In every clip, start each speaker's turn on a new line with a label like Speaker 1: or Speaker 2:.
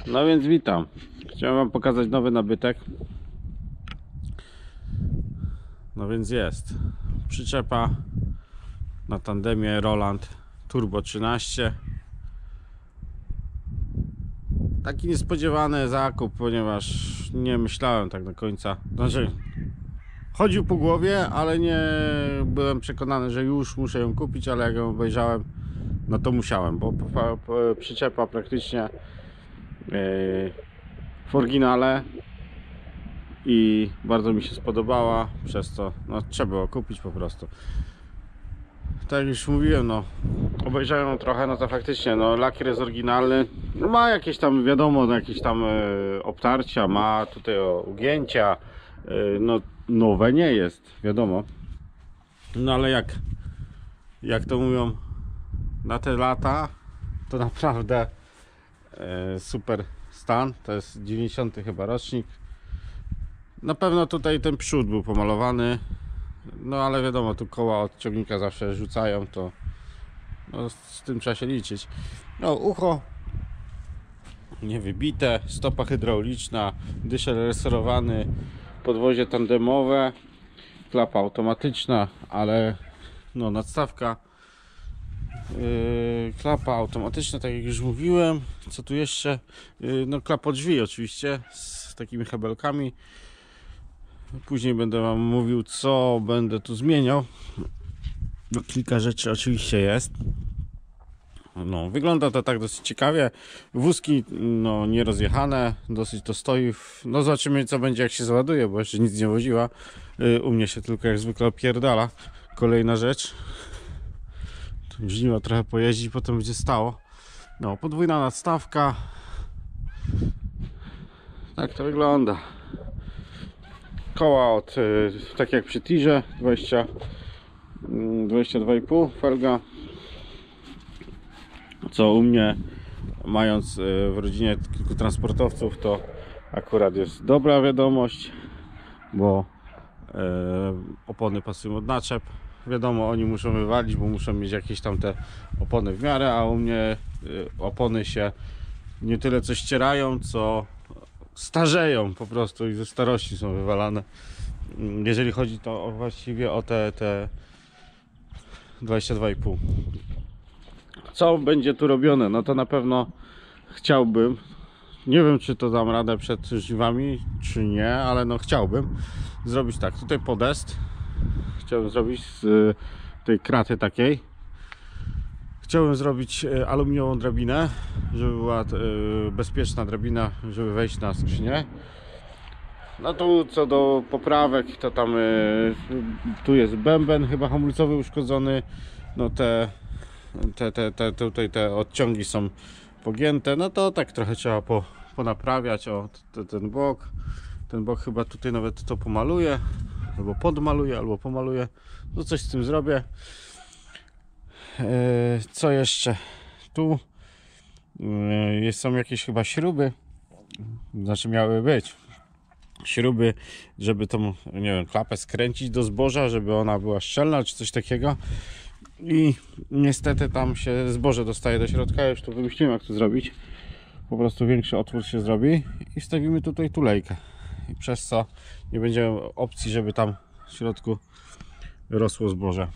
Speaker 1: No więc witam. Chciałem wam pokazać nowy nabytek. No więc jest przyczepa na tandemie Roland Turbo 13. Taki niespodziewany zakup, ponieważ nie myślałem tak do końca. Znaczy, chodził po głowie, ale nie byłem przekonany, że już muszę ją kupić, ale jak ją obejrzałem, no to musiałem, bo przyczepa praktycznie w oryginale i bardzo mi się spodobała, przez to no, trzeba było kupić po prostu. Tak jak już mówiłem, no obejrzałem ją trochę, no to faktycznie no, lakier jest oryginalny, no, ma jakieś tam, wiadomo, no, jakieś tam obtarcia, ma tutaj ugięcia, no nowe nie jest, wiadomo, no ale jak to mówią, na te lata to naprawdę super stan. To jest 90 chyba rocznik. Na pewno tutaj ten przód był pomalowany, no ale wiadomo, tu koła od ciągnika zawsze rzucają, to no, z tym trzeba się liczyć. No ucho niewybite, stopa hydrauliczna, dyszel resorowany, podwozie tandemowe, klapa automatyczna, ale no nadstawka, klapa automatyczna, tak jak już mówiłem. Co tu jeszcze? No klapa drzwi oczywiście z takimi hebelkami. Później będę wam mówił, co będę tu zmieniał. No, kilka rzeczy oczywiście jest. No, wygląda to tak dosyć ciekawie. Wózki no, nierozjechane, dosyć to stoi. No zobaczymy, co będzie, jak się załaduje, bo jeszcze nic nie woziła. U mnie się tylko jak zwykle opierdala. Kolejna rzecz. Żniwa trochę pojeździć, potem będzie stało. No, podwójna nadstawka. Tak to wygląda. Koła od, tak jak przy tirze, 22,5 felga. Co u mnie, mając w rodzinie kilku transportowców, to akurat jest dobra wiadomość, bo opony pasują od naczep. Wiadomo, oni muszą wywalić, bo muszą mieć jakieś tam te opony w miarę, a u mnie opony się nie tyle co ścierają, co starzeją po prostu i ze starości są wywalane. Jeżeli chodzi to właściwie o te 22,5. Co będzie tu robione? No to na pewno chciałbym, nie wiem czy to dam radę przed żniwami czy nie, ale no chciałbym zrobić tak, tutaj podest chciałbym zrobić z tej kraty takiej. Chciałbym zrobić aluminiową drabinę, żeby była bezpieczna drabina, żeby wejść na skrzynię. No tu co do poprawek, to tam tu jest bęben chyba hamulcowy uszkodzony. No tutaj te odciągi są pogięte. No to tak trochę trzeba ponaprawiać. O ten bok chyba tutaj nawet to pomaluję, albo podmaluję, albo pomaluję. No coś z tym zrobię. Co jeszcze? Tu są jakieś chyba śruby, znaczy miały być śruby, żeby tą, nie wiem, klapę skręcić do zboża, żeby ona była szczelna, czy coś takiego. I niestety tam się zboże dostaje do środka. Ja już to wymyśliłem, jak to zrobić. Po prostu większy otwór się zrobi i wstawimy tutaj tulejkę. I przez co nie będzie opcji, żeby tam w środku rosło zboże.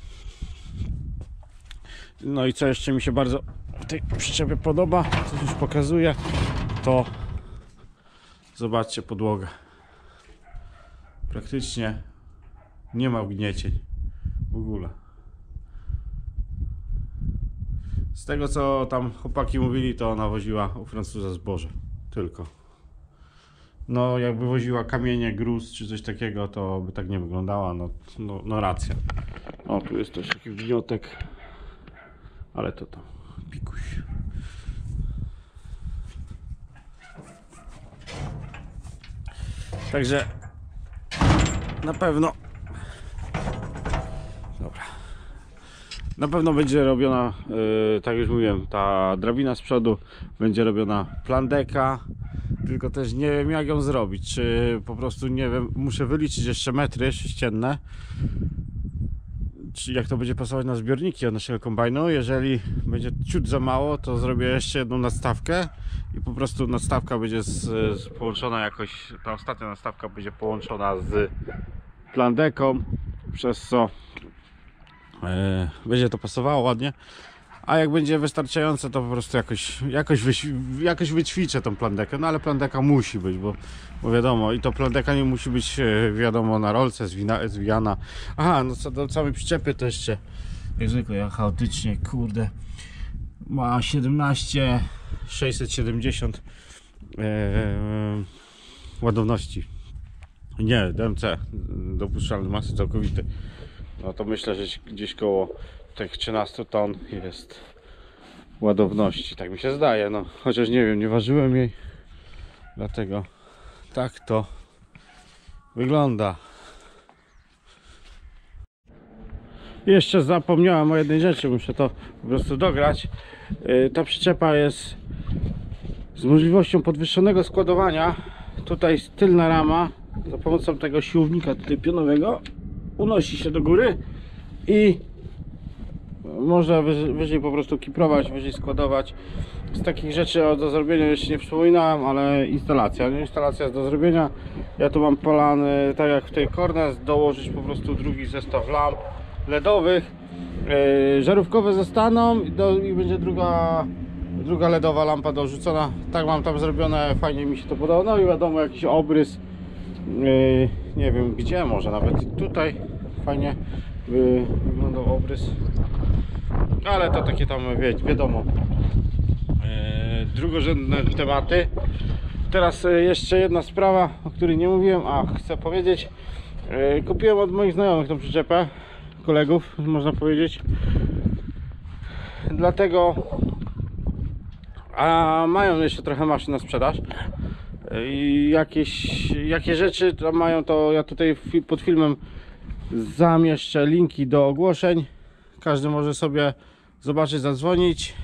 Speaker 1: No i co jeszcze mi się bardzo w tej przyczepie podoba, co już pokazuję, to zobaczcie podłogę. Praktycznie nie ma wgniecień w ogóle. Z tego co tam chłopaki mówili, to ona woziła u Francuza zboże tylko. No jakby woziła kamienie, gruz czy coś takiego, to by tak nie wyglądała. No racja. O, tu jest też taki wniotek, ale to tam pikuś. Także na pewno na pewno będzie robiona, tak już mówiłem, ta drabina z przodu będzie robiona plandeka, tylko też nie wiem jak ją zrobić, czy po prostu nie wiem, muszę wyliczyć jeszcze metry sześcienne, jak to będzie pasować na zbiorniki od naszego kombajnu. Jeżeli będzie ciut za mało, to zrobię jeszcze jedną nadstawkę i po prostu nadstawka będzie połączona jakoś, ta ostatnia nadstawka będzie połączona z plandeką, przez co będzie to pasowało ładnie. A jak będzie wystarczające, to po prostu jakoś wyćwiczę tą plandekę. No ale plandeka musi być, bo wiadomo, i to plandeka nie musi być, wiadomo, na rolce zwijana. Aha, no co do całej przyczepy to jeszcze, jak zwykle, ja chaotycznie, kurde, ma 17 670 ładowności. Nie, DMC, dopuszczalny masy całkowitej. No to myślę, że gdzieś koło tych 13 ton jest ładowności, tak mi się zdaje, no chociaż nie wiem, nie ważyłem jej, dlatego tak to wygląda. Jeszcze zapomniałem o jednej rzeczy, muszę to po prostu dograć. Ta przyczepa jest z możliwością podwyższonego składowania. Tutaj tylna rama za pomocą tego siłownika tutaj pionowego unosi się do góry i można wyżej po prostu kiprować, wyżej składować. Z takich rzeczy do zrobienia jeszcze nie przypominałem, ale instalacja jest do zrobienia. Ja tu mam polany, tak jak w tej Kornes, dołożyć po prostu drugi zestaw lamp LEDowych. Żarówkowe zostaną i będzie druga LEDowa lampa dorzucona. Tak mam tam zrobione, fajnie mi się to podoba. No i wiadomo, jakiś obrys, nie wiem gdzie, może nawet tutaj fajnie wyglądał obrys, ale to takie tam, wiadomo, drugorzędne tematy. Teraz jeszcze jedna sprawa, o której nie mówiłem, a chcę powiedzieć. Kupiłem od moich znajomych tą przyczepę, kolegów można powiedzieć, dlatego, a mają jeszcze trochę maszyn na sprzedaż i jakie rzeczy tam mają, to ja tutaj pod filmem zamieszczę linki do ogłoszeń. Każdy może sobie zobaczyć, zadzwonić.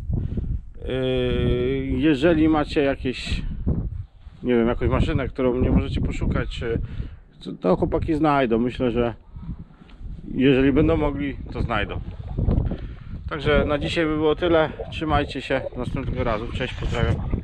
Speaker 1: Jeżeli macie nie wiem, jakąś maszynę, którą nie możecie poszukać, to chłopaki znajdą. Myślę, że jeżeli będą mogli, to znajdą. Także na dzisiaj by było tyle. Trzymajcie się. Do następnego razu. Cześć, pozdrawiam.